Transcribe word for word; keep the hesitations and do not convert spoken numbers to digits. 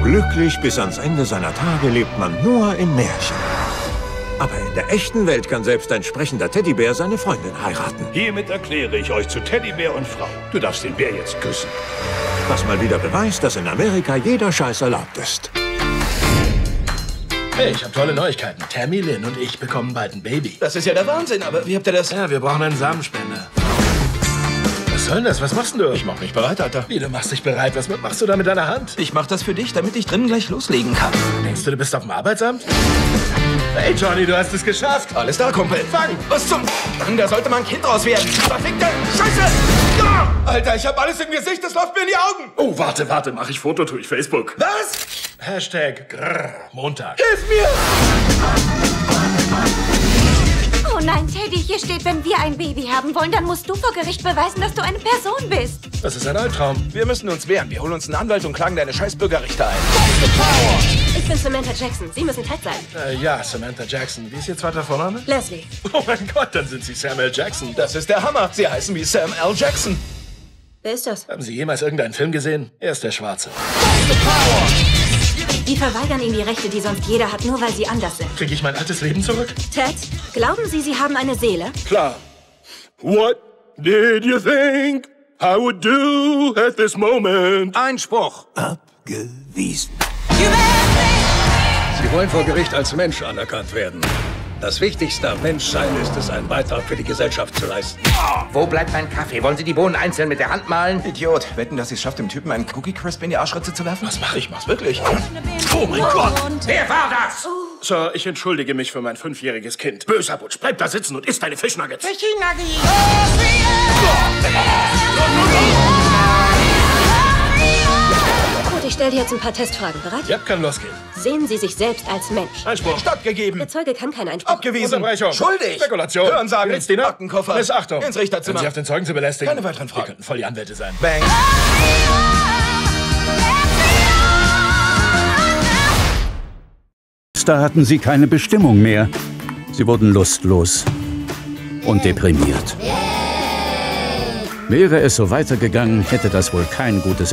Glücklich bis ans Ende seiner Tage lebt man nur in Märchen. Aber in der echten Welt kann selbst ein sprechender Teddybär seine Freundin heiraten. Hiermit erkläre ich euch zu Teddybär und Frau. Du darfst den Bär jetzt küssen. Was mal wieder beweist, dass in Amerika jeder Scheiß erlaubt ist. Hey, ich habe tolle Neuigkeiten. Tammy, Lynn und ich bekommen bald ein Baby. Das ist ja der Wahnsinn, aber wie habt ihr das? Ja, wir brauchen einen Samenspender. Was soll denn das? Was machst denn du? Ich mach mich bereit, Alter. Wie, du machst dich bereit? Was machst du da mit deiner Hand? Ich mach das für dich, damit ich drinnen gleich loslegen kann. Denkst du, du bist auf dem Arbeitsamt? Hey, Johnny, du hast es geschafft. Alles da, Kumpel. Fang! Was zum... Mann, da sollte mal ein Kind draus werden. Verfickte Scheiße! Ja! Alter, ich hab alles im Gesicht, das läuft mir in die Augen. Oh, warte, warte, mach ich Foto durch Facebook. Was? Hashtag Grrr, Montag. Hilf mir! Oh nein, Teddy, hier steht, wenn wir ein Baby haben wollen, dann musst du vor Gericht beweisen, dass du eine Person bist. Das ist ein Albtraum. Wir müssen uns wehren. Wir holen uns einen Anwalt und klagen deine scheiß Bürgerrichter ein. Ich bin Samantha Jackson. Sie müssen Ted sein. Äh, ja, Samantha Jackson. Wie ist Ihr zweiter Vorname? Leslie. Oh mein Gott, dann sind Sie Samuel Jackson. Das ist der Hammer. Sie heißen wie Sam L. Jackson. Wer ist das? Haben Sie jemals irgendeinen Film gesehen? Er ist der Schwarze. Die verweigern ihnen die Rechte, die sonst jeder hat, nur weil sie anders sind. Kriege ich mein altes Leben zurück? Ted, glauben Sie, Sie haben eine Seele? Klar. What did you think I would do at this moment? Einspruch. Abgewiesen. Sie wollen vor Gericht als Mensch anerkannt werden. Das Wichtigste am Menschsein ist es, einen Beitrag für die Gesellschaft zu leisten. Wo bleibt mein Kaffee? Wollen Sie die Bohnen einzeln mit der Hand mahlen? Idiot. Wetten, dass sie es schafft, dem Typen einen Cookie Crisp in die Arschritze zu werfen? Was mache ich? Ich mach's wirklich. Oh mein Gott! Wer war das? Sir, ich entschuldige mich für mein fünfjähriges Kind. Böser Butch, bleib da sitzen und isst deine Fischnuggets. Gut, ich stelle dir jetzt ein paar Testfragen. Bereit? Ja, kann losgehen. Sehen Sie sich selbst als Mensch? Einspruch. Stattgegeben. Der Zeuge kann keinen Einspruch. Abgewiesen. Unterbrechung. Schuldig. Spekulation. Hörensagen. Gerichtsdiener. Aktenkoffer. Missachtung. Ins Richterzimmer. Hören Sie auf, den Zeugen zu belästigen. Keine weiteren Fragen. Wir könnten voll die Anwälte sein. Bang. Da hatten sie keine Bestimmung mehr. Sie wurden lustlos und deprimiert. Wäre es so weitergegangen, hätte das wohl kein gutes